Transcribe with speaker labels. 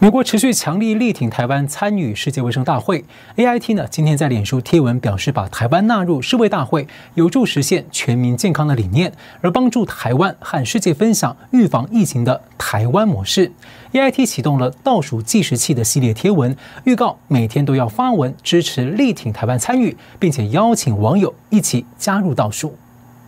Speaker 1: 美国持续强力力挺台湾参与世界卫生大会 ，AIT 呢今天在脸书贴文表示，把台湾纳入世卫大会，有助实现全民健康的理念，而帮助台湾和世界分享预防疫情的台湾模式。AIT 启动了倒数计时器的系列贴文，预告每天都要发文支持力挺台湾参与，并且邀请网友一起加入倒数。